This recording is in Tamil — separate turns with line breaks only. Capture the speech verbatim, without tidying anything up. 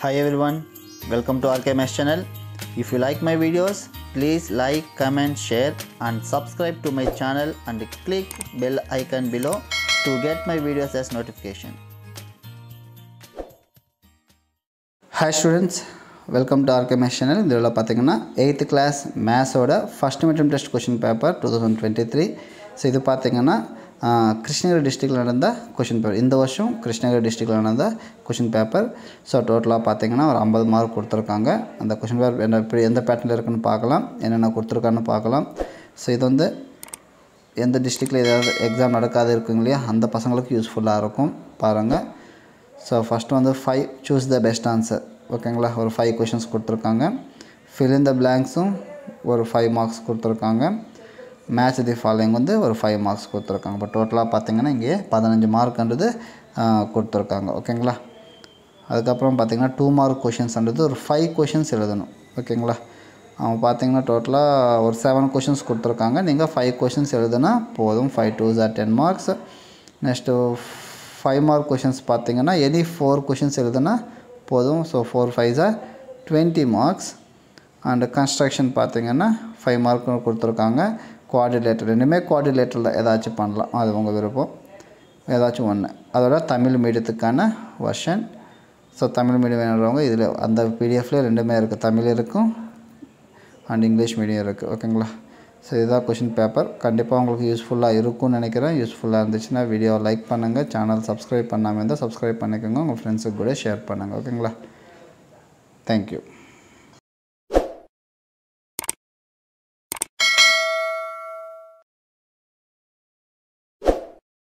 Hi everyone, welcome to R K M S channel. If you like my videos, please like, comment, share and subscribe to my channel and click bell icon below to get my videos as notification. Hi students, welcome to R K M S channel. This is eighth class Maths oda first midterm test question paper twenty twenty-three. So this is KRISHNAGIRI district நடந்த question paper. இந்த வருஷம் KRISHNAGIRI district நடந்த question paper. ஸோ டோட்டலாக பார்த்தீங்கன்னா ஒரு ஐம்பது மார்க் கொடுத்துருக்காங்க. அந்த question paper என்ன எப்படி எந்த பேட்டர்னில் இருக்குன்னு பார்க்கலாம், என்னென்ன கொடுத்துருக்கான்னு பார்க்கலாம். ஸோ இது வந்து எந்த டிஸ்ட்ரிக்டில் ஏதாவது எக்ஸாம் நடக்காது இருக்குங்க இல்லையா, அந்த பசங்களுக்கு யூஸ்ஃபுல்லாக இருக்கும் பாருங்கள். ஸோ ஃபஸ்ட்டு வந்து five choose the best answer, ஓகேங்களா. ஒரு ஃபைவ் கொஷின்ஸ் கொடுத்துருக்காங்க. ஃபில் இன் த பிளாங்க்ஸும் ஒரு ஃபைவ் மார்க்ஸ் கொடுத்துருக்காங்க. மேட்ச் தி ஃபாலோயிங் வந்து ஒரு ஃபைவ் மார்க்ஸ் கொடுத்துருக்காங்க. இப்போ டோட்டலாக பார்த்தீங்கன்னா இங்கே பதினஞ்சு மார்க்ன்றது கொடுத்துருக்காங்க, ஓகேங்களா. அதுக்கப்புறம் பார்த்தீங்கன்னா டூ மார்க் கொஷின்ஸ்ன்றது ஒரு ஃபைவ் கொஷின்ஸ் எழுதணும், ஓகேங்களா. அவங்க பார்த்தீங்கன்னா டோட்டலாக ஒரு செவன் கொஷின்ஸ் கொடுத்துருக்காங்க. நீங்கள் ஃபைவ் கொஷின்ஸ் எழுதுனா போதும். Five twos are ten marks. Next five mark questions பார்த்தீங்கன்னா எனி ஃபோர் கொஷின்ஸ் எழுதுனா போதும். So four fives are twenty marks. And construction பார்த்தீங்கன்னா ஃபைவ் மார்க் கொடுத்துருக்காங்க. குவாடிலேட்டர் ரெண்டுமே குவாடிலேட்டரில் ஏதாச்சும் பண்ணலாம், அது உங்கள் விருப்பம், ஏதாச்சும் ஒன்று. அதோட தமிழ் மீடியத்துக்கான வெர்ஷன். ஸோ தமிழ் மீடியம் வேணுறவங்க இதில் அந்த பிடிஎஃப்லேயே ரெண்டுமே இருக்குது, தமிழ் இருக்கும் அண்ட் இங்கிலீஷ் மீடியம் இருக்குது, ஓகேங்களா. ஸோ இதுதான் கொஷின் பேப்பர். கண்டிப்பாக உங்களுக்கு யூஸ்ஃபுல்லாக இருக்கும்னு நினைக்கிறேன். யூஸ்ஃபுல்லாக இருந்துச்சுன்னா வீடியோவை லைக் பண்ணுங்கள். சேனல் சப்ஸ்கிரைப் பண்ணாமல் இருந்தால் சப்ஸ்கிரைப் பண்ணிக்கோங்க. உங்கள் ஃப்ரெண்ட்ஸுக்கு கூட ஷேர் பண்ணுங்கள், ஓகேங்களா. தேங்க்யூ.